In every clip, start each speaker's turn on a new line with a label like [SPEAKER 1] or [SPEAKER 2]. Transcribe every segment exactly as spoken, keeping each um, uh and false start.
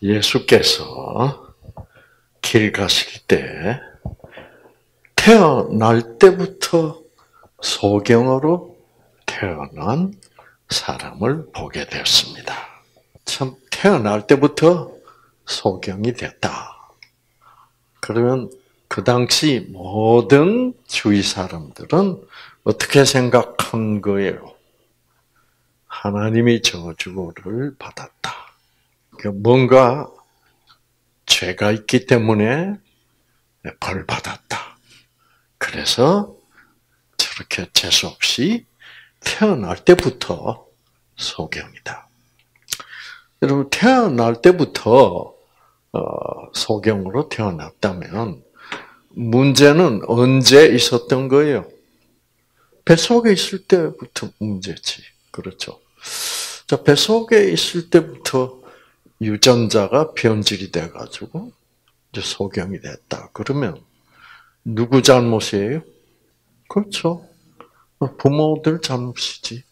[SPEAKER 1] 예수께서 길 가실 때 태어날 때부터 소경으로 태어난 사람을 보게 되었습니다. 참 태어날 때부터 소경이 됐다. 그러면 그 당시 모든 주위 사람들은 어떻게 생각한 거예요? 하나님이 저주를 받았다. 뭔가 죄가 있기 때문에 벌 받았다. 그래서 저렇게 재수 없이 태어날 때부터 소경이다. 여러분 태어날 때부터 소경으로 태어났다면 문제는 언제 있었던 거예요? 뱃속에 있을 때부터 문제지. 그렇죠. 자, 뱃속에 있을 때부터 유전자가 변질이 돼가지고 이제 소경이 됐다. 그러면 누구 잘못이에요? 그렇죠. 부모들 잘못이지.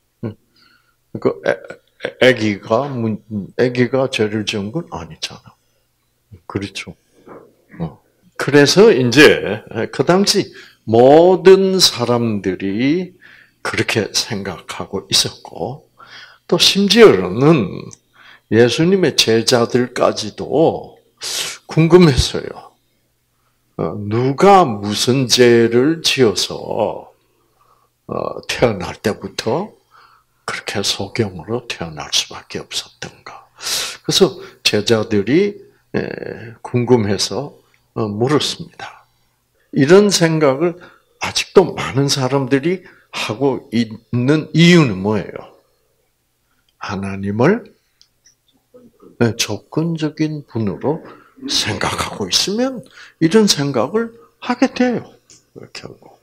[SPEAKER 1] 그 아기가 아기가 죄를 지은 건 아니잖아. 그렇죠. 그래서 이제 그 당시 모든 사람들이 그렇게 생각하고 있었고 또 심지어는 예수님의 제자들까지도 궁금했어요. 누가 무슨 죄를 지어서 태어날 때부터 그렇게 소경으로 태어날 수밖에 없었던가. 그래서 제자들이 궁금해서 물었습니다. 이런 생각을 아직도 많은 사람들이 하고 있는 이유는 뭐예요? 하나님을 조건적인 분으로 생각하고 있으면 이런 생각을 하게 돼요. 결국.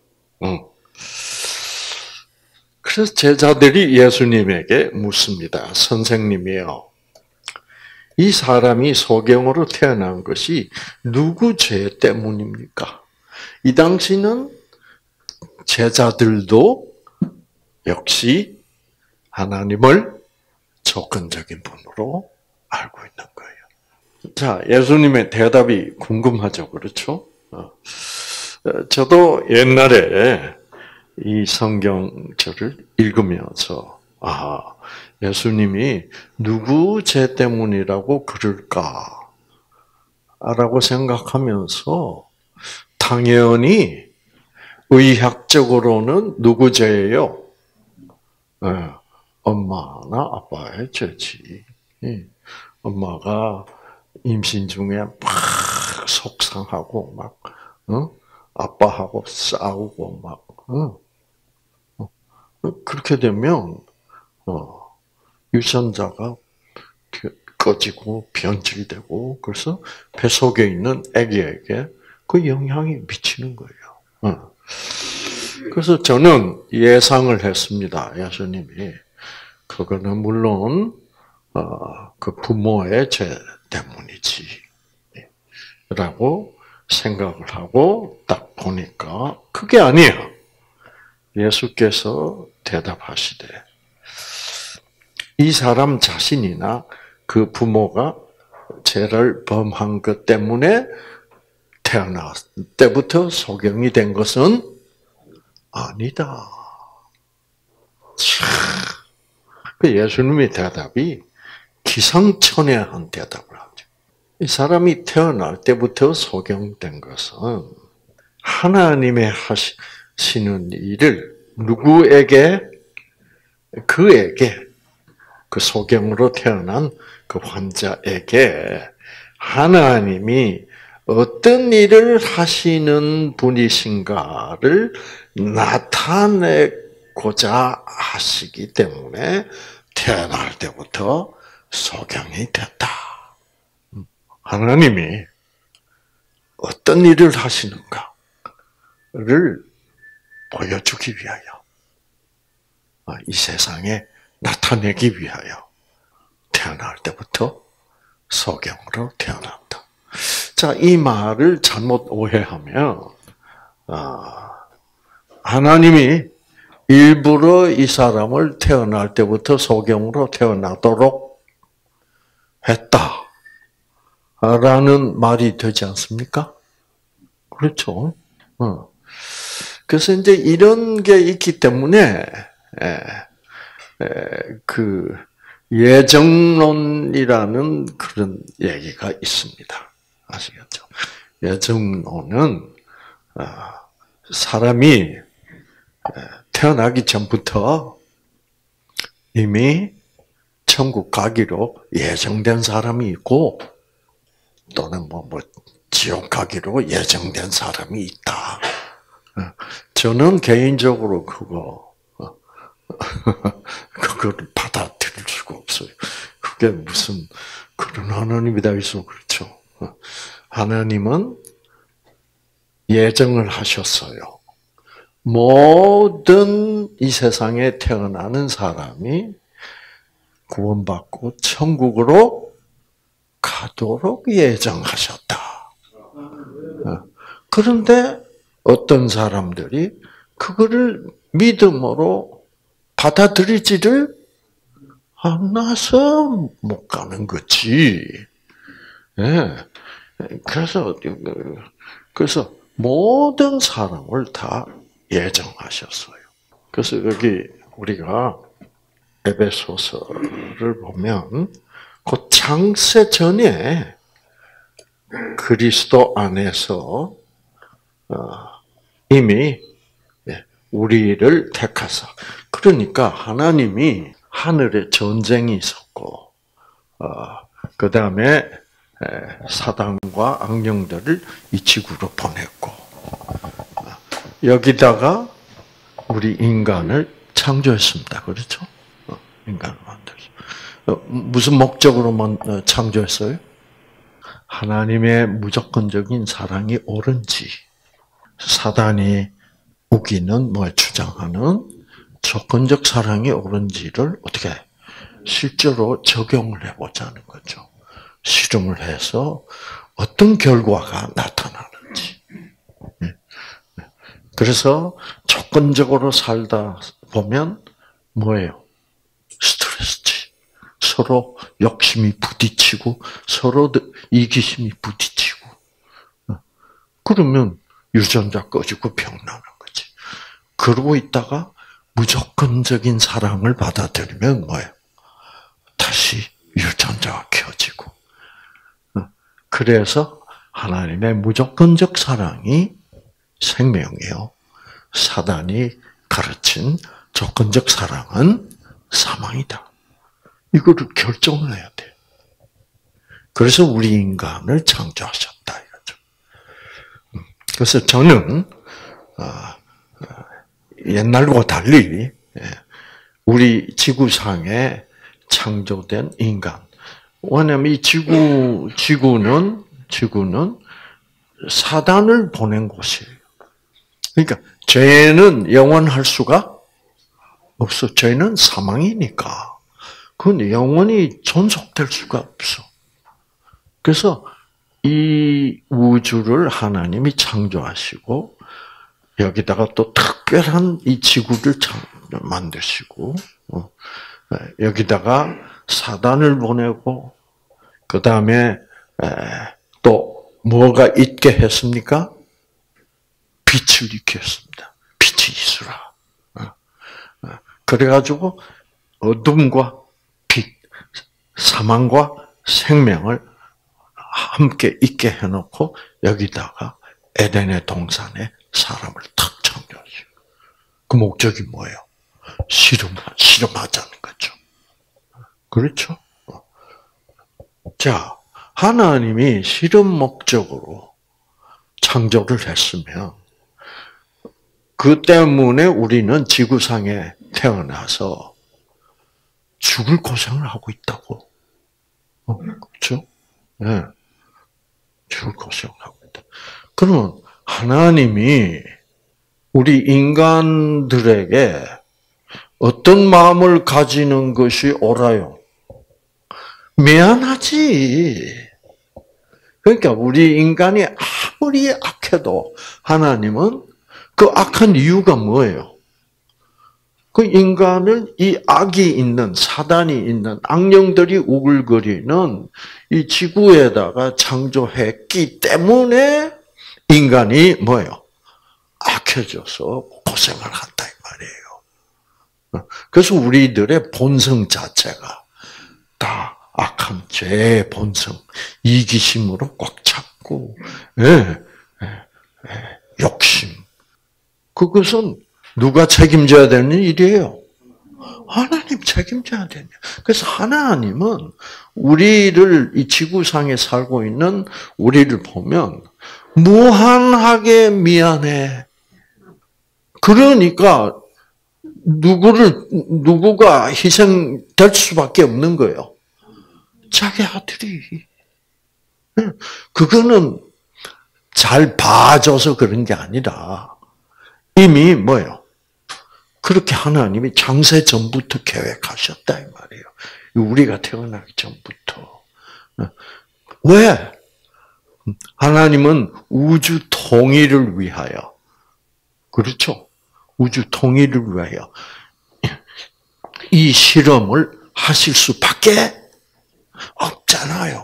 [SPEAKER 1] 그래서 제자들이 예수님에게 묻습니다. 선생님이요. 이 사람이 소경으로 태어난 것이 누구 죄 때문입니까? 이 당시는 제자들도 역시 하나님을 조건적인 분으로 알고 있는 거예요. 자, 예수님의 대답이 궁금하죠, 그렇죠? 저도 옛날에 이 성경절을 읽으면서 아, 예수님이 누구 죄 때문이라고 그럴까? 라고 생각하면서 당연히 의학적으로는 누구 죄예요? 네, 엄마나 아빠의 죄지. 엄마가 임신 중에 막 속상하고 막 어? 아빠하고 싸우고 막 어? 그렇게 되면 어, 유전자가 꺼지고 변질되고 그래서 뱃속에 있는 아기에게 그 영향이 미치는 거예요. 어. 그래서 저는 예상을 했습니다. 예수님이 그거는 물론 어, 그 부모의 죄 때문이지 라고 생각을 하고 딱 보니까 그게 아니에요. 예수께서 대답하시되 이 사람 자신이나 그 부모가 죄를 범한 것 때문에 태어났을 때부터 소경이 된 것은 아니다. 참, 그 예수님의 대답이 기상천외한 대답을 하죠. 이 사람이 태어날 때부터 소경된 것은 하나님의 하시는 일을 누구에게? 그에게, 그 소경으로 태어난 그 환자에게 하나님이 어떤 일을 하시는 분이신가를 나타내고자 하시기 때문에 태어날 때부터 소경이 됐다. 하나님이 어떤 일을 하시는가를 보여주기 위하여, 이 세상에 나타내기 위하여 태어날 때부터 소경으로 태어난다. 자, 이 말을 잘못 오해하면 하나님이 일부러 이 사람을 태어날 때부터 소경으로 태어나도록 했다. 라는 말이 되지 않습니까? 그렇죠. 어. 그래서 이제 이런 게 있기 때문에, 에, 에, 그, 예정론이라는 그런 얘기가 있습니다. 아시겠죠? 예정론은, 사람이 태어나기 전부터 이미 천국 가기로 예정된 사람이 있고, 또는 뭐, 뭐, 지옥 가기로 예정된 사람이 있다. 저는 개인적으로 그거, 그거를 받아들일 수가 없어요. 그게 무슨, 그런 하나님이 다 있어, 그렇죠. 하나님은 예정을 하셨어요. 모든 이 세상에 태어나는 사람이 구원받고 천국으로 가도록 예정하셨다. 그런데 어떤 사람들이 그거를 믿음으로 받아들이지를 않아서 못 가는 거지. 예. 그래서, 그래서 모든 사람을 다 예정하셨어요. 그래서 여기 우리가 에베소서를 보면 그 창세 전에 그리스도 안에서 이미 우리를 택하사. 그러니까 하나님이 하늘에 전쟁이 있었고, 그 다음에 사단과 악령들을 이 지구로 보냈고, 여기다가 우리 인간을 창조했습니다. 그렇죠? 인간을 만들었어요. 무슨 목적으로만 창조했어요? 하나님의 무조건적인 사랑이 옳은지, 사단이 우기는, 뭐, 주장하는 조건적 사랑이 옳은지를 어떻게, 실제로 적용을 해보자는 거죠. 실험을 해서 어떤 결과가 나타나는지. 그래서 조건적으로 살다 보면 뭐예요? 스트레스지. 서로 욕심이 부딪히고 서로 이기심이 부딪히고. 그러면 유전자 꺼지고 병나는 거지. 그러고 있다가 무조건적인 사랑을 받아들이면 뭐예요? 다시 유전자가 켜지고. 그래서 하나님의 무조건적 사랑이 생명이요. 사단이 가르친 조건적 사랑은 사망이다. 이거를 결정을 해야 돼. 그래서 우리 인간을 창조하셨다 이거죠. 그래서 저는 옛날과 달리 우리 지구상에 창조된 인간. 왜냐하면 이 지구 지구는 지구는 사단을 보낸 곳이에요. 그러니까 죄는 영원할 수가 없어. 죄는 사망이니까. 그건 영원히 존속될 수가 없어. 그래서 이 우주를 하나님이 창조하시고 여기다가 또 특별한 이 지구를 만드시고 여기다가 사단을 보내고 그 다음에 또 뭐가 있게 했습니까? 빛을 있게 했습니다. 빛이 있으라. 그래가지고 어둠과 빛, 사망과 생명을 함께 있게 해놓고 여기다가 에덴의 동산에 사람을 탁 창조하시고 그 목적이 뭐예요? 실험, 실험하자는 거죠. 그렇죠? 자, 하나님이 실험 목적으로 창조를 했으면 그 때문에 우리는 지구상에 태어나서 죽을 고생을 하고 있다고. 어, 그렇죠? 네. 죽을 고생을 하고 있다. 그러면 하나님이 우리 인간들에게 어떤 마음을 가지는 것이 옳아요? 미안하지. 그러니까 우리 인간이 아무리 악해도 하나님은 그 악한 이유가 뭐예요? 그 인간을 이 악이 있는, 사단이 있는, 악령들이 우글거리는 이 지구에다가 창조했기 때문에 인간이 뭐예요? 악해져서 고생을 한다 이 말이에요. 그래서 우리들의 본성 자체가 다 악한 죄의 본성, 이기심으로 꽉 찼고, 예, 예, 예, 욕심. 그것은 누가 책임져야 되는 일이에요? 하나님 책임져야 되냐. 그래서 하나님은 우리를 이 지구상에 살고 있는 우리를 보면 무한하게 미안해. 그러니까 누구를 누구가 희생될 수밖에 없는 거예요. 자기 아들이. 그거는 잘 봐줘서 그런 게 아니라 이미 뭐예요? 그렇게 하나님이 창세 전부터 계획하셨다 이 말이에요. 우리가 태어나기 전부터. 왜? 하나님은 우주 통일을 위하여, 그렇죠? 우주 통일을 위하여 이 실험을 하실 수밖에 없잖아요.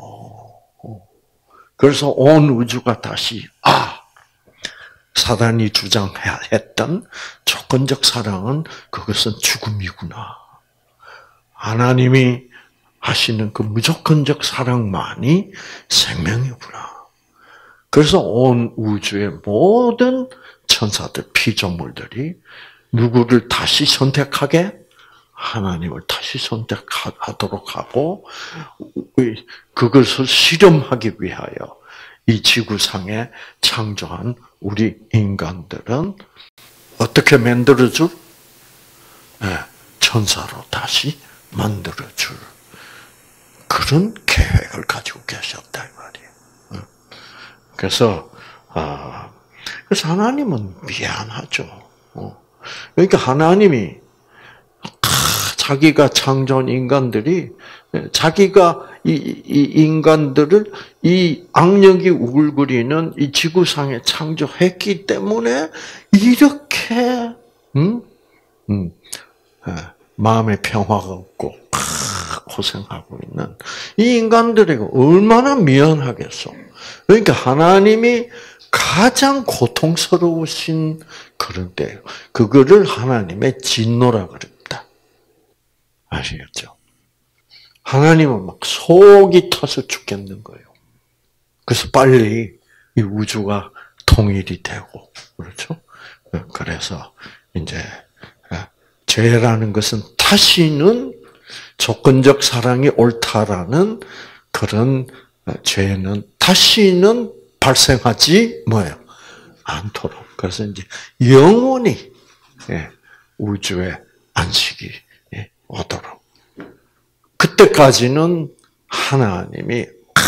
[SPEAKER 1] 그래서 온 우주가 다시 아 사단이 주장했던 조건적 사랑은 그것은 죽음이구나. 하나님이 하시는 그 무조건적 사랑만이 생명이구나. 그래서 온 우주의 모든 천사들, 피조물들이 누구를 다시 선택하게? 하나님을 다시 선택하도록 하고 그것을 실험하기 위하여 이 지구상에 창조한 우리 인간들은 어떻게 만들어줄? 네, 천사로 다시 만들어줄 그런 계획을 가지고 계셨다 이 말이에요. 그래서 아, 그래서 하나님은 미안하죠. 그러니까 하나님이 자기가 창조한 인간들이 자기가 이, 이 인간들을 이 악령이 우글거리는 이 지구상에 창조했기 때문에 이렇게 음? 음, 마음의 평화가 없고 고생하고 있는 이 인간들에게 얼마나 미안하겠어. 그러니까 하나님이 가장 고통스러우신 그런 때예요. 그거를 하나님의 진노라 그럽니다. 아시겠죠? 하나님은 막 속이 터서 죽겠는 거예요. 그래서 빨리 이 우주가 통일이 되고, 그렇죠? 그래서 이제 죄라는 것은 다시는 조건적 사랑이 옳다라는 그런 죄는 다시는 발생하지 뭐예요? 않도록. 그래서 이제 영원히 우주의 안식이 오도록. 그때까지는 하나님이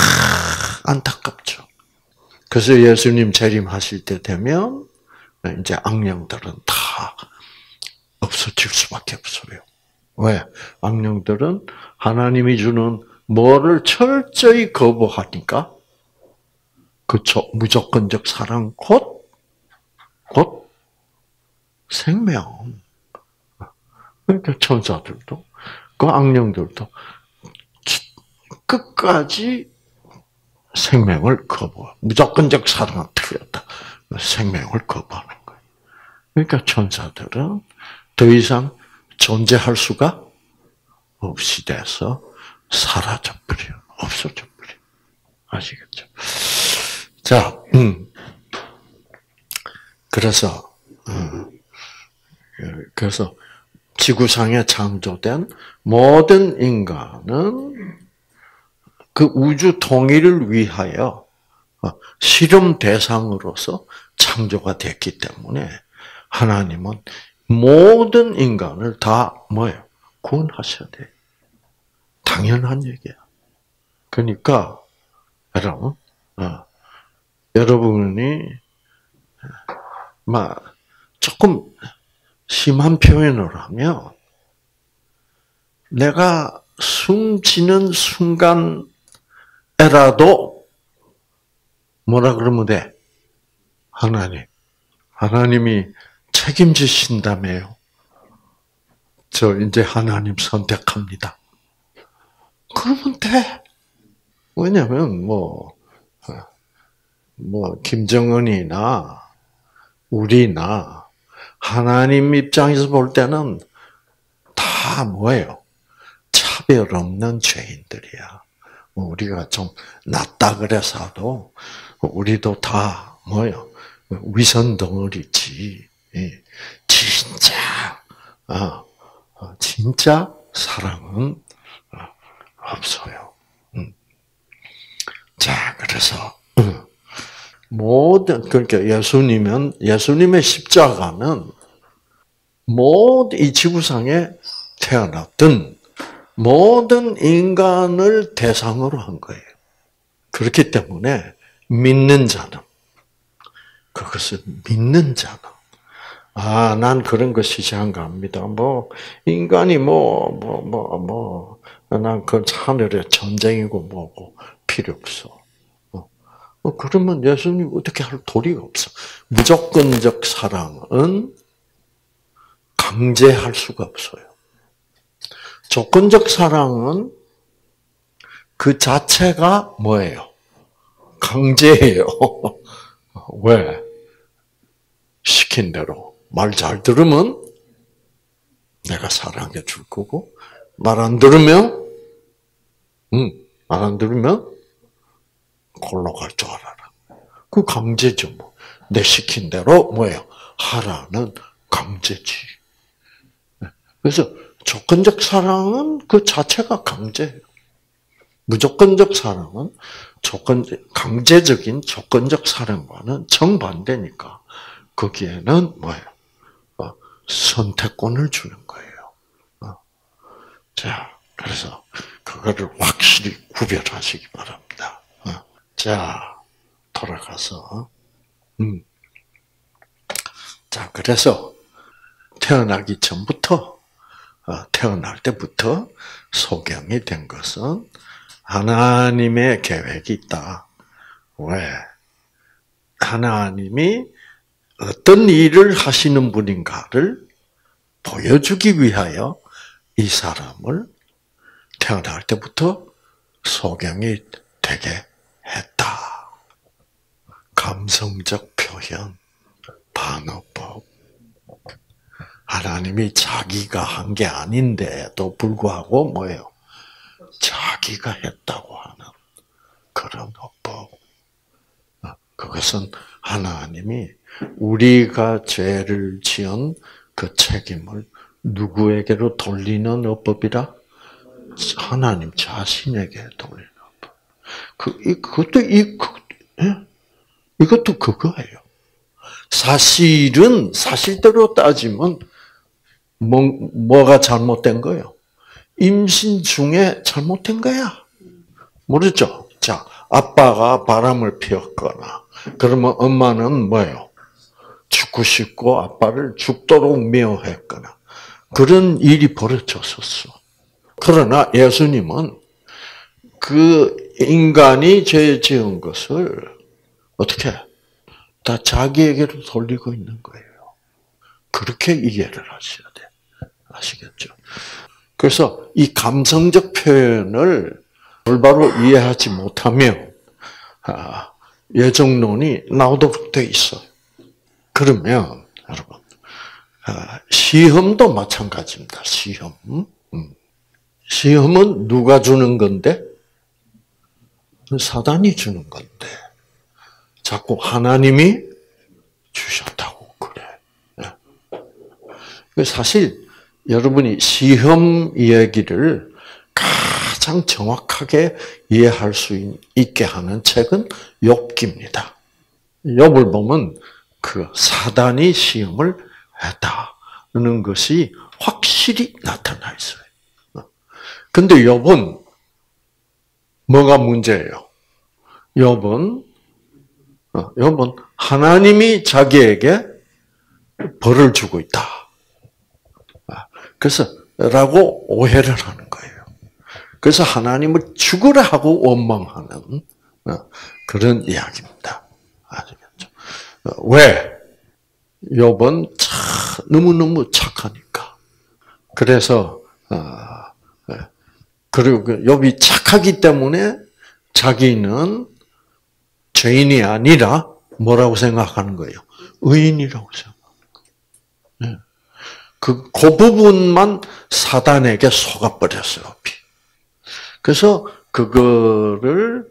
[SPEAKER 1] 안타깝죠. 그래서 예수님 재림하실 때 되면 이제 악령들은 다 없어질 수밖에 없어요. 왜? 악령들은 하나님이 주는 뭐를 철저히 거부하니까 그 무조건적 사랑 곧, 곧 생명. 그러니까 천사들도 그 악령들도 끝까지 생명을 거부, 무조건적 사랑은 틀렸다. 생명을 거부하는 거예요. 그러니까 천사들은 더 이상 존재할 수가 없이 돼서 사라져버려요. 없어져버려요. 아시겠죠? 자, 음. 그래서, 음. 그래서 지구상에 창조된 모든 인간은 그 우주 통일을 위하여 실험 대상으로서 창조가 됐기 때문에 하나님은 모든 인간을 다 뭐예요? 구원하셔야 돼요. 당연한 얘기야. 그러니까 여러분, 어, 여러분이 막 조금 심한 표현을 하면 내가 숨지는 순간에라도 뭐라 그러면 돼? 하나님, 하나님이 책임지신다며요. 저 이제 하나님 선택합니다. 그러면 돼. 왜냐면 뭐, 뭐 김정은이나 우리나 하나님 입장에서 볼 때는 다 뭐예요? 차별 없는 죄인들이야. 우리가 좀 낫다 그래서도 우리도 다 뭐예요? 위선 덩어리지. 진짜 어, 진짜 사랑은 없어요. 자, 그래서 모든 그러니까 예수님은 예수님의 십자가는 모든 이 지구상에 태어났던 모든 인간을 대상으로 한 거예요. 그렇기 때문에 믿는 자는 그것을 믿는 자는 아, 난 그런 거 시시한가 합니다. 뭐 인간이 뭐 뭐 뭐 뭐 난 그 하늘의 전쟁이고 뭐고 필요 없어. 어, 그러면 예수님 어떻게 할 도리가 없어. 무조건적 사랑은 강제할 수가 없어요. 조건적 사랑은 그 자체가 뭐예요? 강제예요. 왜? 시킨 대로. 말 잘 들으면 내가 사랑해 줄 거고, 말 안 들으면, 응, 말 안 들으면 골로 갈 줄 알아라. 그 강제죠, 뭐. 내 시킨 대로 뭐예요? 하라는 강제지. 그래서 조건적 사랑은 그 자체가 강제예요. 무조건적 사랑은 조건, 강제적인 조건적 사랑과는 정반대니까 거기에는 뭐예요? 어, 선택권을 주는 거예요. 어. 자, 그래서 그거를 확실히 구별하시기 바랍니다. 어. 자, 돌아가서 음. 자, 그래서 태어나기 전부터 어, 태어날 때부터 소경이 된 것은 하나님의 계획이 있다. 왜? 하나님이 어떤 일을 하시는 분인가를 보여주기 위하여 이 사람을 태어날 때부터 소경이 되게 했다. 감성적 표현, 반어법. 하나님이 자기가 한 게 아닌데도 불구하고 뭐예요? 자기가 했다고 하는 그런 어법. 그것은 하나님이 우리가 죄를 지은 그 책임을 누구에게로 돌리는 어법이라? 하나님 자신에게 돌리는 어법. 그, 이, 그것도, 이, 그, 예? 이것도 그거예요. 사실은, 사실대로 따지면, 뭐, 뭐가 잘못된 거예요? 임신 중에 잘못된 거야. 모르죠? 자, 아빠가 바람을 피웠거나, 그러면 엄마는 뭐예요? 죽고 싶고 아빠를 죽도록 미워했거나, 그런 일이 벌어졌었어. 그러나 예수님은 그 인간이 죄 지은 것을 어떻게 다 자기에게로 돌리고 있는 거예요. 그렇게 이해를 하셔야 돼. 아시겠죠? 그래서 이 감성적 표현을 올바로 이해하지 못하면 예정론이 나오도록 돼 있어요. 그러면 여러분 시험도 마찬가지입니다. 시험. 시험은 누가 주는 건데? 사단이 주는 건데 자꾸 하나님이 주셨다고 그래. 사실 여러분이 시험 얘기를 가장 정확하게 이해할 수 있게 하는 책은 욥기입니다. 욥을 보면 그 사단이 시험을 했다는 것이 확실히 나타나 있어요. 근데 욥은 뭐가 문제예요? 욥은 욥은 하나님이 자기에게 벌을 주고 있다. 그래서 라고 오해를 하는 거예요. 그래서 하나님을 죽으라 하고 원망하는 그런 이야기입니다. 아시겠죠? 왜? 욥은 참 너무너무 착하니까. 그래서 아, 그리고 욥이 착하기 때문에 자기는 죄인이 아니라 뭐라고 생각하는 거예요? 의인이라고 생각하는 거예요. 그, 그 부분만 사단에게 속아버렸어요, 욥이. 그래서 그거를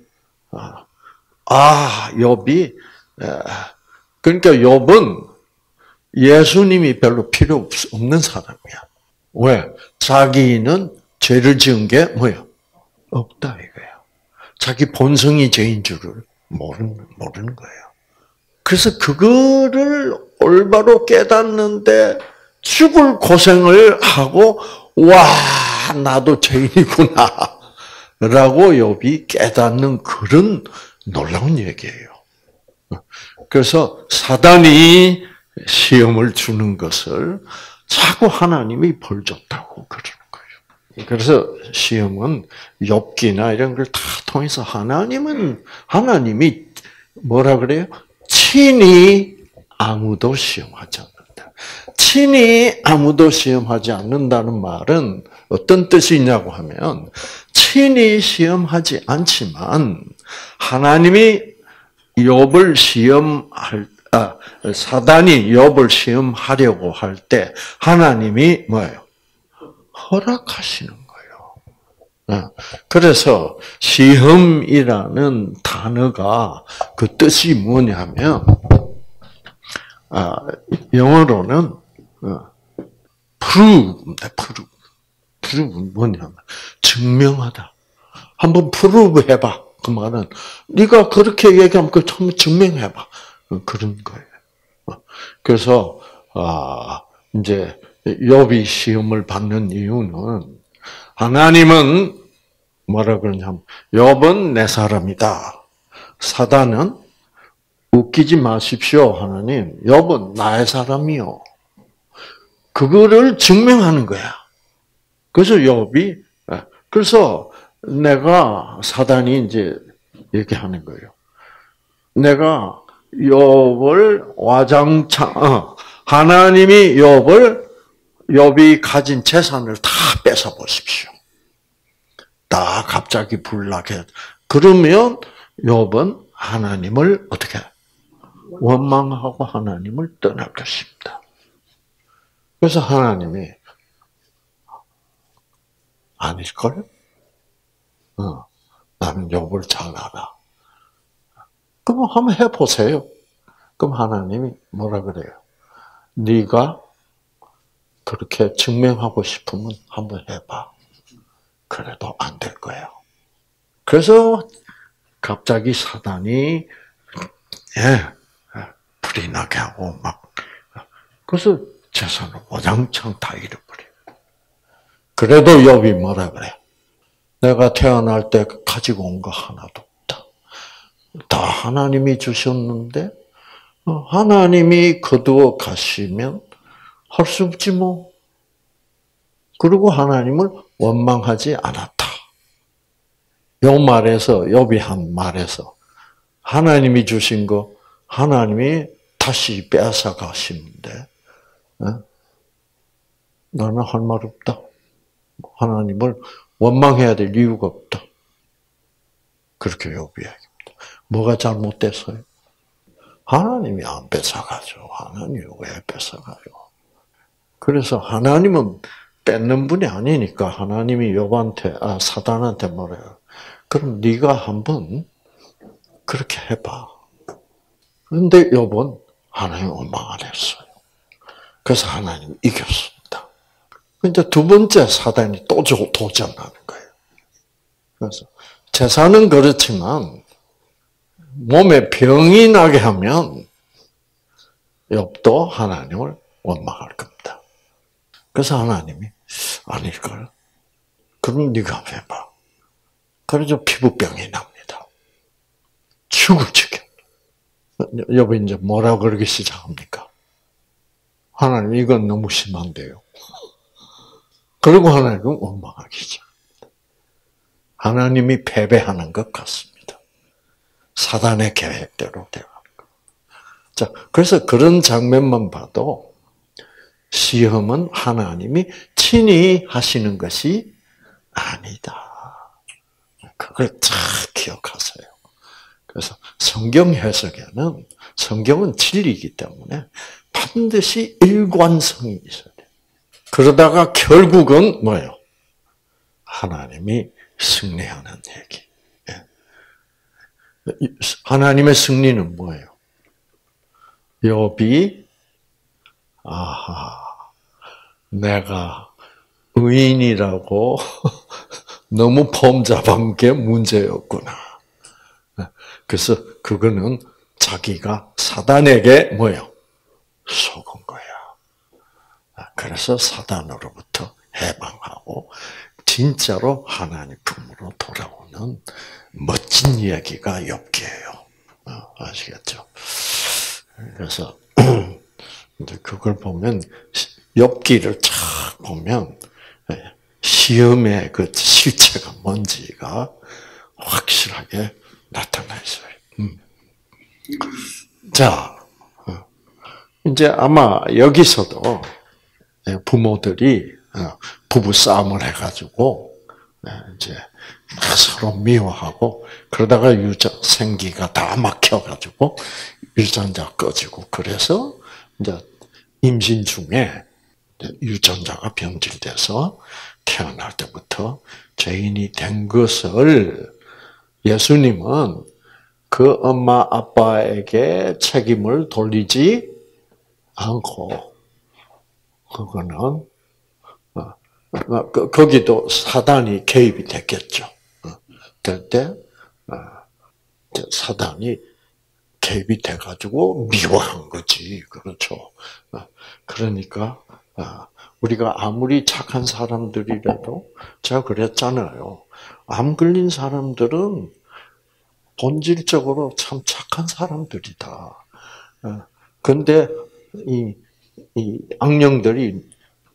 [SPEAKER 1] 아, 욥이 그러니까 욥은 예수님이 별로 필요 없는 사람이야. 왜? 자기는 죄를 지은 게 뭐예요? 없다 이거예요. 자기 본성이 죄인 줄을 모르는, 모르는 거예요. 그래서 그거를 올바로 깨닫는데 죽을 고생을 하고 와 나도 죄인이구나 라고 욥이 깨닫는 그런 놀라운 얘기예요. 그래서 사단이 시험을 주는 것을 자꾸 하나님이 벌 줬다고 그러는 거예요. 그래서 시험은 욥기나 이런 걸 다 통해서 하나님은 하나님이 뭐라 그래요? 친히 아무도 시험하지 않는다. 친히 아무도 시험하지 않는다는 말은 어떤 뜻이 있냐고 하면 친히 시험하지 않지만 하나님이 욥을 시험할 아, 사단이 욥을 시험하려고 할 때 하나님이 뭐예요? 허락하시는 거예요. 그래서 시험이라는 단어가 그 뜻이 뭐냐면 아, 영어로는 prove, prove, prove는 뭐냐면 증명하다. 한번 prove 해봐. 그 말은 네가 그렇게 얘기하면 그 처음 증명해봐. 그런 거예요. 그래서 아 이제 욥이 시험을 받는 이유는 하나님은 뭐라 그러냐면 욥은 내 사람이다. 사단은 웃기지 마십시오, 하나님. 욥은 나의 사람이요. 그거를 증명하는 거야. 그래서 욥이 그래서 내가 사단이 이제 얘기하는 거예요. 내가 욥을 와장창 어, 하나님이 욥을 욥이 가진 재산을 다 뺏어 보십시오. 다 갑자기 불나게 그러면 욥은 하나님을 어떻게 원망하고 하나님을 떠날 것입니다. 그래서 하나님이 아닐걸? 어, 나는 욥을 잘 알아. 그럼 한번 해보세요. 그럼 하나님이 뭐라 그래요? 네가 그렇게 증명하고 싶으면 한번 해봐. 그래도 안 될 거예요. 그래서 갑자기 사단이 예, 불이 나게 하고 막 그래서 재산을 와장창 다 잃어버려요. 그래도 욥이 뭐라 그래? 내가 태어날 때 가지고 온 거 하나도 없다. 다 하나님이 주셨는데 하나님이 거두어 가시면 할 수 없지 뭐. 그리고 하나님을 원망하지 않았다. 요 말에서 욥이 한 말에서 하나님이 주신 거 하나님이 다시 빼앗아 가시는데 나는 할 말 없다. 하나님을 원망해야 될 이유가 없다. 그렇게 욥이 이야기합니다. 뭐가 잘못됐어요? 하나님이 안 뺏어가죠. 하나님이 왜 뺏어가요? 그래서 하나님은 뺏는 분이 아니니까 하나님이 욥한테 아 사단한테 뭐래요? 그럼 네가 한번 그렇게 해봐. 그런데 욥은 하나님 원망 안 했어요. 그래서 하나님 이겼습니다. 이제 두 번째 사단이 또 도전하는 거예요. 그래서 재산은 그렇지만 몸에 병이 나게 하면 욥도 하나님을 원망할 겁니다. 그래서 하나님이 아닐걸. 그럼 네가 해봐. 그래서 피부병이 납니다. 죽을 지경. 욥이 이제 뭐라고 그러기 시작합니까? 하나님 이건 너무 심한데요. 그리고 하나님은 원망하기 시작합니다. 하나님이 패배하는 것 같습니다. 사단의 계획대로 되어가는 것. 자, 그래서 그런 장면만 봐도 시험은 하나님이 친히 하시는 것이 아니다. 그걸 잘 기억하세요. 그래서 성경 해석에는 성경은 진리이기 때문에 반드시 일관성이 있어야 돼요. 그러다가 결국은 뭐예요? 하나님이 승리하는 얘기. 하나님의 승리는 뭐예요? 욥이 아하, 내가 의인이라고 너무 폼 잡은 게 문제였구나. 그래서 그거는 자기가 사단에게 뭐예요? 속은 거야. 그래서 사단으로부터 해방하고 진짜로 하나님 품으로 돌아오는 멋진 이야기가 욥기예요. 아시겠죠? 그래서 이제 그걸 보면 욥기를 쫙 보면 시험의 그 실체가 뭔지가 확실하게 나타나 있어요. 음. 자, 이제 아마 여기서도 부모들이 부부 싸움을 해가지고 이제 서로 미워하고 그러다가 유전 생기가 다 막혀가지고 유전자 꺼지고 그래서 이제 임신 중에 유전자가 변질돼서 태어날 때부터 죄인이 된 것을 예수님은 그 엄마 아빠에게 책임을 돌리지 않고 그거는 거기도 사단이 개입이 됐겠죠. 될 때 사단이 개입이 돼가지고 미워한 거지, 그렇죠. 그러니까 우리가 아무리 착한 사람들이라도 제가 그랬잖아요. 암 걸린 사람들은 본질적으로 참 착한 사람들이다. 그런데 이, 이 악령들이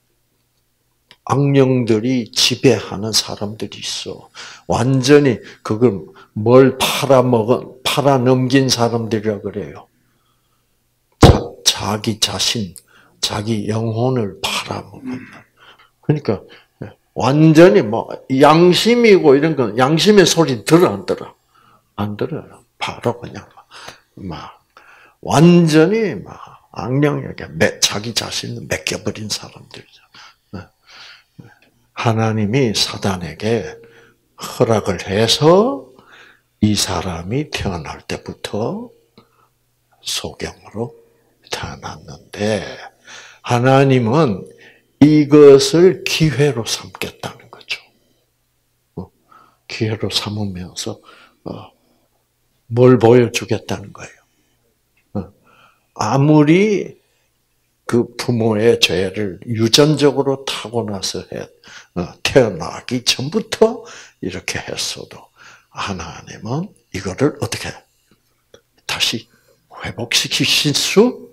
[SPEAKER 1] 악령들이 지배하는 사람들이 있어. 완전히 그걸 뭘 팔아먹은 팔아넘긴 사람들이라 그래요. 자, 자기 자신, 자기 영혼을 팔아먹은. 그러니까 완전히 뭐 양심이고 이런 건 양심의 소리 들어 안 들어? 안 들어요. 바로 그냥 막 완전히 막 악령에게 자기 자신을 맡겨버린 사람들이죠. 하나님이 사단에게 허락을 해서 이 사람이 태어날 때부터 소경으로 태어났는데 하나님은 이것을 기회로 삼겠다는 거죠. 기회로 삼으면서 뭘 보여주겠다는 거예요. 아무리 그 부모의 죄를 유전적으로 타고나서 해, 태어나기 전부터 이렇게 했어도 하나님은 이거를 어떻게 다시 회복시키실 수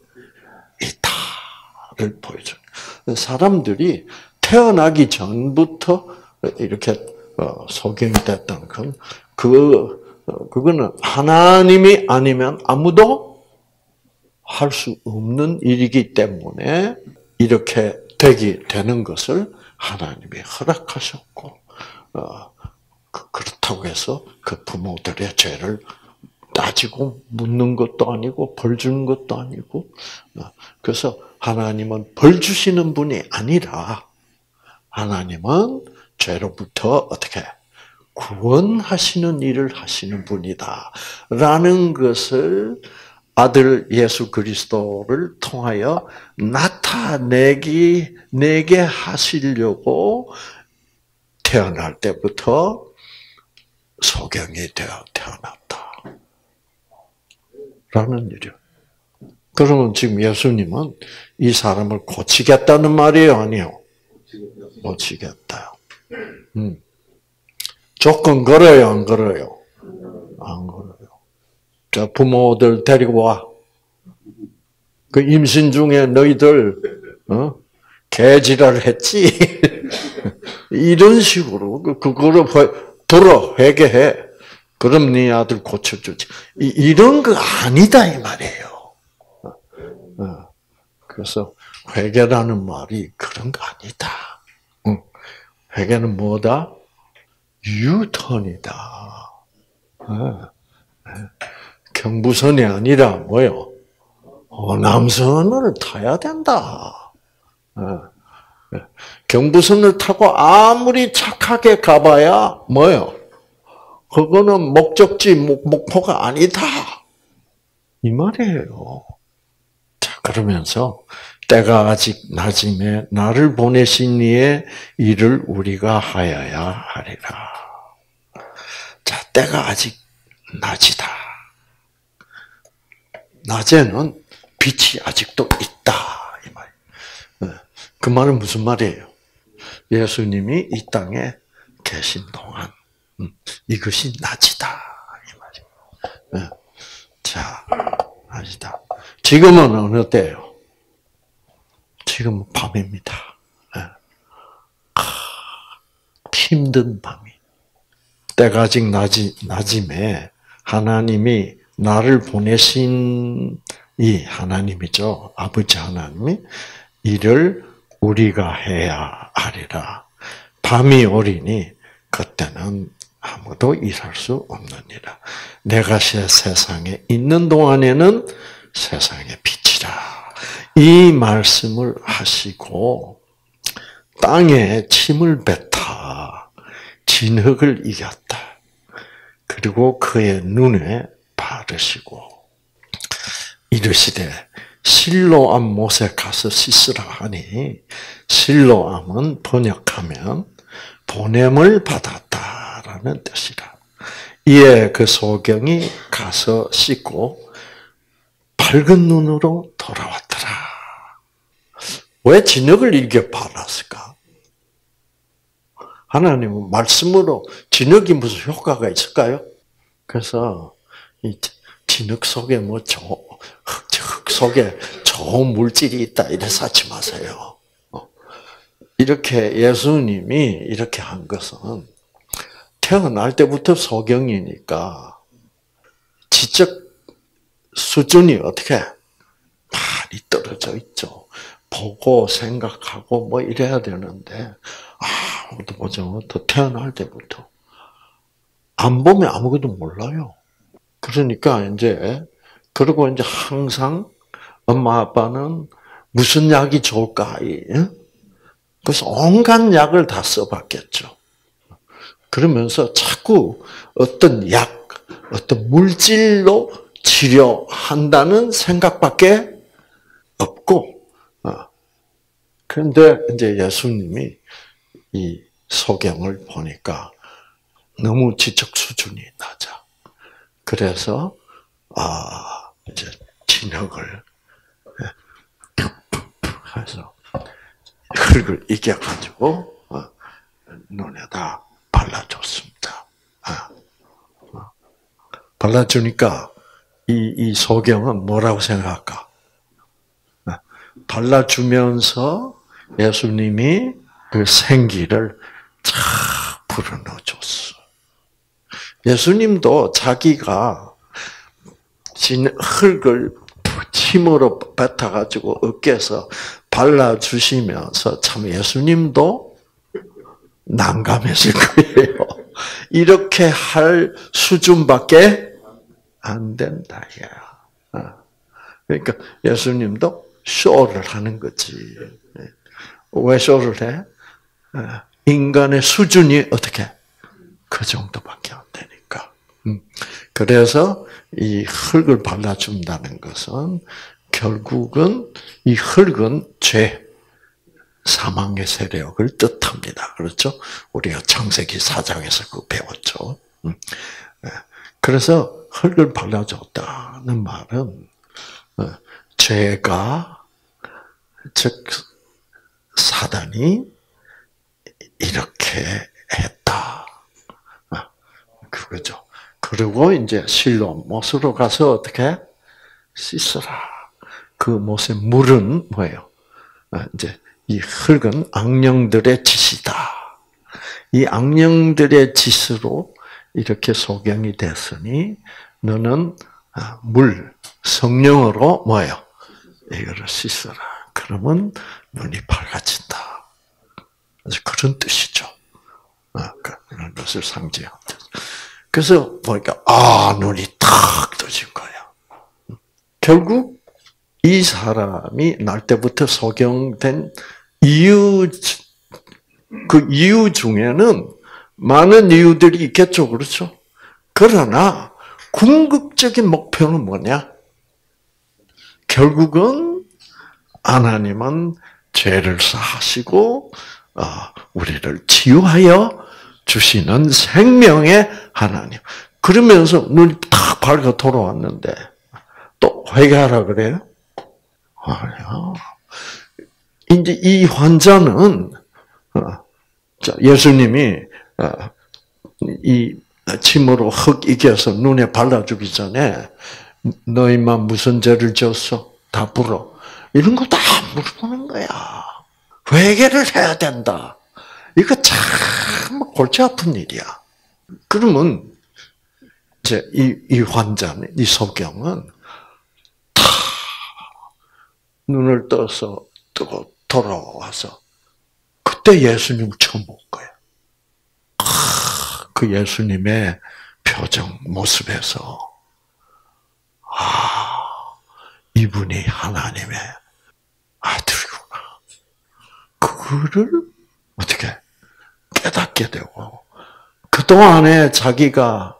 [SPEAKER 1] 있다를 보여줘요. 사람들이 태어나기 전부터 이렇게 소경이 됐다는 건 그, 그거는 하나님이 아니면 아무도 할 수 없는 일이기 때문에 이렇게 되게 되는 것을 하나님이 허락하셨고, 어, 그렇다고 해서 그 부모들의 죄를 따지고 묻는 것도 아니고 벌 주는 것도 아니고, 어, 그래서 하나님은 벌 주시는 분이 아니라 하나님은 죄로부터 어떻게 구원하시는 일을 하시는 분이다라는 것을 아들 예수 그리스도를 통하여 나타내기, 내게 하시려고 태어날 때부터 소경이 되어 태어났다. 라는 일이요. 그러면 지금 예수님은 이 사람을 고치겠다는 말이에요? 아니요? 고치겠다. 음. 조건 걸어요? 안 걸어요? 안 걸어요. 자, 부모들 데리고 와. 그 임신 중에 너희들, 어? 개지랄 했지? 이런 식으로, 그거를 들어, 회개해. 그럼 네 아들 고쳐주지. 이런 거 아니다, 이 말이에요. 그래서 회개라는 말이 그런 거 아니다. 회개는 뭐다? 유턴이다. 경부선이 아니라 뭐요? 호남선을 타야 된다. 경부선을 타고 아무리 착하게 가봐야 뭐요? 그거는 목적지, 목표가 아니다. 이 말이에요. 자, 그러면서 때가 아직 낮음에 나를 보내신 이의 일을 우리가 하여야 하리라. 자, 때가 아직 낮이다. 낮에는 빛이 아직도 있다. 이 말. 그 말은 무슨 말이에요? 예수님이 이 땅에 계신 동안 이것이 낮이다. 이 말이에요. 자, 낮이다. 지금은 어느 때예요? 지금은 밤입니다. 힘든 밤이. 때가 아직 낮이, 낮임에 하나님이 나를 보내신 이 하나님이죠. 아버지 하나님이 이를 우리가 해야 하리라. 밤이 오리니 그때는 아무도 일할 수 없느니라. 내가 세상에 있는 동안에는 세상의 빛이라. 이 말씀을 하시고 땅에 침을 뱉어 진흙을 이겼다. 그리고 그의 눈에 바르시고 이르시되 실로암 못에 가서 씻으라 하니 실로암은 번역하면 보냄을 받았다라는 뜻이라. 이에 그 소경이 가서 씻고 밝은 눈으로 돌아왔더라. 왜 진흙을 이렇게 발랐을까? 하나님은 말씀으로 진흙이 무슨 효과가 있을까요? 그래서 이 진흙 속에 뭐 저, 흙 속에 좋은 물질이 있다 이래서 하지 마세요. 이렇게 예수님이 이렇게 한 것은 태어날 때부터 소경이니까 지적 수준이 어떻게 많이 떨어져 있죠. 보고 생각하고 뭐 이래야 되는데 아무도 보지 못해 태어날 때부터 안 보면 아무것도 몰라요. 그러니까 이제 그리고 이제 항상 엄마 아빠는 무슨 약이 좋을까? 그래서 온갖 약을 다 써봤겠죠. 그러면서 자꾸 어떤 약, 어떤 물질로 치료한다는 생각밖에 없고, 그런데 이제 예수님이 이 소경을 보니까 너무 지적 수준이 낮아. 그래서 아 이제 진흙을 해서 흙을 이겨가지고 눈에다 발라줬습니다. 발라주니까 이, 이 소경은 뭐라고 생각할까? 발라주면서 예수님이 그 생기를 쫙 불어넣어줬어. 예수님도 자기가 진 흙을 침으로 뱉어가지고 어깨에서 발라주시면서 참 예수님도 난감했을 거예요. 이렇게 할 수준밖에 안 된다. 야. 그러니까 예수님도 쇼를 하는 거지. 왜 쇼를 해? 인간의 수준이 어떻게? 그 정도밖에 안 되니까. 그래서 이 흙을 발라준다는 것은 결국은 이 흙은 죄, 사망의 세력을 뜻합니다. 그렇죠? 우리가 창세기 사 장에서 그거 배웠죠. 그래서 흙을 발라줬다는 말은 죄가, 즉 사단이 이렇게 했다. 그거죠. 그리고 이제 실로 못으로 가서 어떻게 씻어라. 그 못의 물은 뭐예요? 이제 이 흙은 악령들의 짓이다. 이 악령들의 짓으로 이렇게 소경이 됐으니 너는 물, 성령으로 뭐예요? 이거를 씻어라. 그러면 눈이 밝아진다. 그래서 그런 뜻이죠. 그런 것을 상징한다. 그래서 보니까 아 눈이 탁 떠진 거야. 결국 이 사람이 날 때부터 소경된 이유 그 이유 중에는 많은 이유들이 있겠죠, 그렇죠? 그러나 궁극적인 목표는 뭐냐? 결국은 하나님은 죄를 사하시고 우리를 치유하여 주시는 생명의 하나님. 그러면서 눈이 탁 밝아 돌아왔는데 또 회개하라 그래요? 아니야. 이제 이 환자는 예수님이 이 침으로 흙 이겨서 눈에 발라주기 전에 너희만 무슨 죄를 지었어? 다 물어. 이런 거 다 물어보는 거야. 회개를 해야 된다. 이거 참 골치 아픈 일이야. 그러면 이제 이, 이 환자는, 이 소경은 다 눈을 떠서 뜨고 돌아와서 그때 예수님을 처음 본 거예요. 그 예수님의 표정, 모습에서 아, 이분이 하나님의 아들이구나. 그거를 어떻게 깨닫게 되고 그동안에 자기가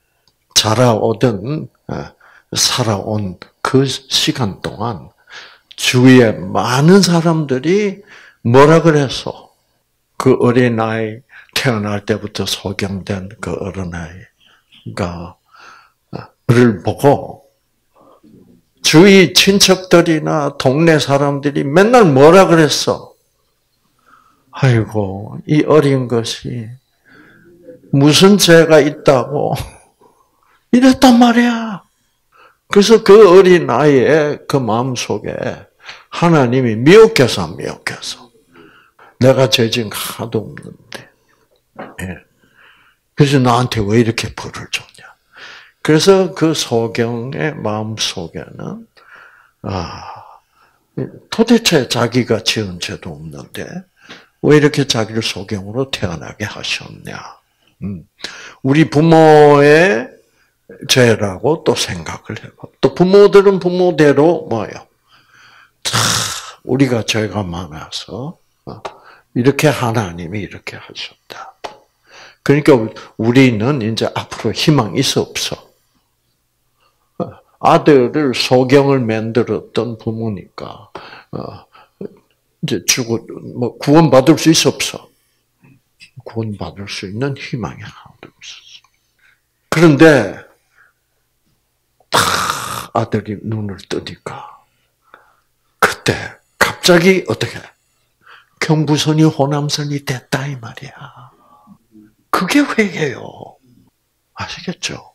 [SPEAKER 1] 자라오던 살아온 그 시간 동안 주위에 많은 사람들이 뭐라 그랬어? 그 어린아이 태어날 때부터 소경된 그 어린아이가 를 보고 주위 친척들이나 동네 사람들이 맨날 뭐라 그랬어? 아이고, 이 어린 것이 무슨 죄가 있다고 이랬단 말이야. 그래서 그 어린 아이의 그 마음 속에 하나님이 미혹해서 미혹해서 내가 죄 지은 거 하나도 없는데, 예. 그래서 나한테 왜 이렇게 벌을 줬냐? 그래서 그 소경의 마음 속에는 아, 도대체 자기가 지은 죄도 없는데 왜 이렇게 자기를 소경으로 태어나게 하셨냐? 음. 우리 부모의 죄라고 또 생각을 해봐. 또 부모들은 부모대로 뭐예요? 참 우리가 죄가 많아서 이렇게 하나님이 이렇게 하셨다. 그러니까 우리는 이제 앞으로 희망이 있어 없어? 아들을 소경을 만들었던 부모니까 이제 죽어 뭐 구원 받을 수 있어 없어? 구원 받을 수 있는 희망이 하나도 없었어. 그런데 다 아들이 눈을 뜨니까 그때 갑자기 어떻게 경부선이 호남선이 됐다 이 말이야. 그게 회개요. 아시겠죠?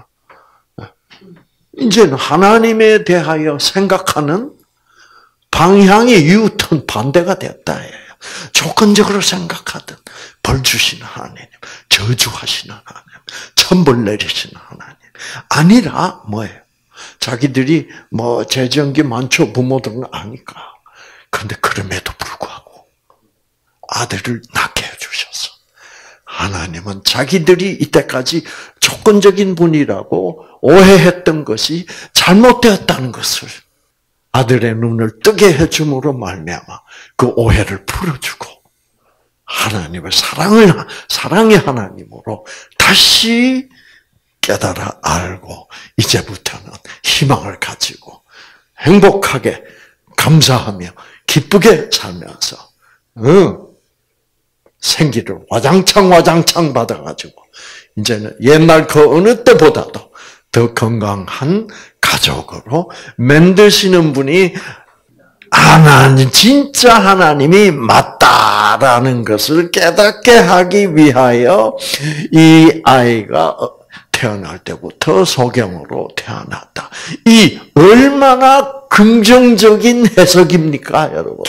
[SPEAKER 1] 이제는 하나님에 대하여 생각하는 방향이 유턴 반대가 됐다. 조건적으로 생각하든 벌 주시는 하나님, 저주하시는 하나님, 천벌 내리시는 하나님. 아니라 뭐예요? 자기들이 뭐 재정기 많죠. 부모들은 아니까. 그런데 그럼에도 불구하고 아들을 낳게 해주셔서 하나님은 자기들이 이때까지 조건적인 분이라고 오해했던 것이 잘못되었다는 것을 아들의 눈을 뜨게 해줌으로 말미암아 그 오해를 풀어주고 하나님을 사랑을 사랑의 하나님으로 다시 깨달아 알고 이제부터는 희망을 가지고 행복하게 감사하며 기쁘게 살면서 응, 생기를 와장창 와장창 받아가지고 이제는 옛날 그 어느 때보다도 더 건강한 가족으로 만드시는 분이 하나님, 진짜 하나님이 맞다라는 것을 깨닫게 하기 위하여 이 아이가 태어날 때부터 소경으로 태어났다. 이 얼마나 긍정적인 해석입니까, 여러분?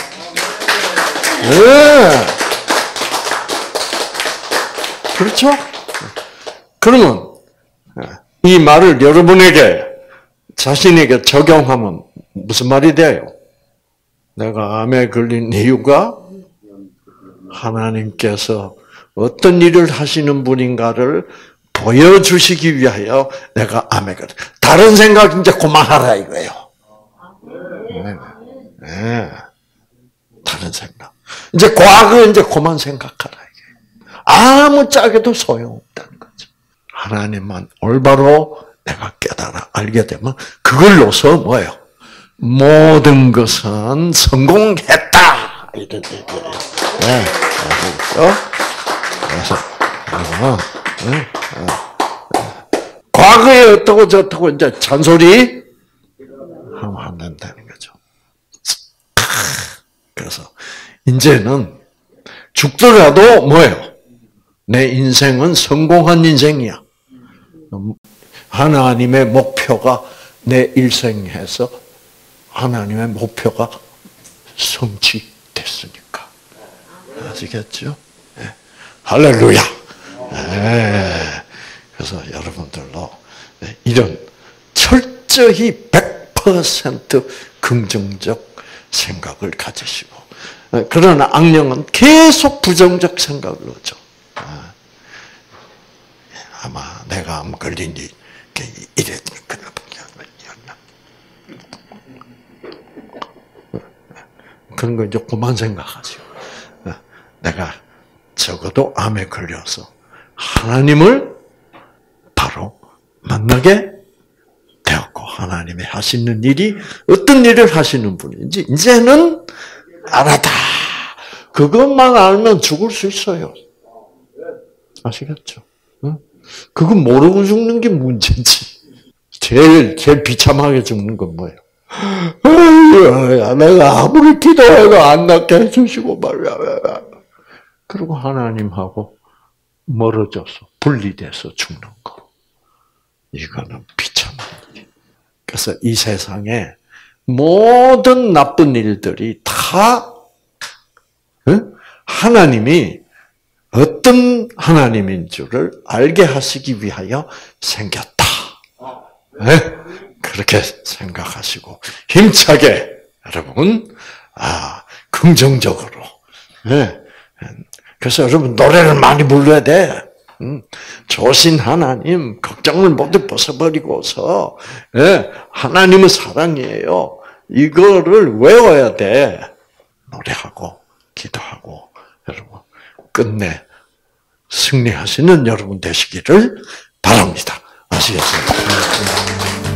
[SPEAKER 1] 네. 그렇죠? 그러면 이 말을 여러분에게 자신에게 적용하면 무슨 말이 돼요? 내가 암에 걸린 이유가 하나님께서 어떤 일을 하시는 분인가를 보여주시기 위하여 내가 아멘을. 다른 생각 이제 그만하라 이거예요. 네. 네. 다른 생각. 이제 과거 이제 그만 생각하라 이게. 아무 짝에도 소용없다는 거죠. 하나님만 올바로 내가 깨달아 알게 되면 그걸로서 뭐예요? 모든 것은 성공했다 이런 얘기예요. 네, 그렇죠? 그래서 어, 네, 네. 과거에 어떻고 저떻고 이제 잔소리 하면 안 된다는 거죠. 그래서 이제는 죽더라도 뭐예요? 내 인생은 성공한 인생이야. 하나님의 목표가 내 일생에서 하나님의 목표가 성취됐으니까. 아시겠죠? 네. 할렐루야. 네. 그래서 여러분들도 이런 철저히 백 퍼센트 긍정적 생각을 가지시고, 그러나 악령은 계속 부정적 생각을 하죠. 아마 내가 암 걸린 일, 이래, 그런 거 이제 그만 생각하죠. 내가 적어도 암에 걸려서 하나님을 바로 만나게 되었고, 하나님이 하시는 일이 어떤 일을 하시는 분인지 이제는 알았다. 그것만 알면 죽을 수 있어요. 아시겠죠? 그거 모르고 죽는 게 문제지. 제일, 제일 비참하게 죽는 건 뭐예요? 내가 아무리 기도해도 안 낫게 해주시고 말이야. 그리고 하나님하고 멀어져서 분리돼서 죽는 거. 이거는 비참한 일이에요. 그래서 이 세상에 모든 나쁜 일들이 다 하나님이 어떤 하나님인 줄을 알게 하시기 위하여 생겼다. 네? 그렇게 생각하시고 힘차게 여러분 아 긍정적으로. 네. 그래서 여러분 노래를 많이 불러야 돼. 음, 조신 하나님 걱정을 모두 벗어버리고서 네, 하나님은 사랑이에요. 이거를 외워야 돼. 노래하고 기도하고 여러분 끝내 승리하시는 여러분 되시기를 바랍니다. 아시겠어요?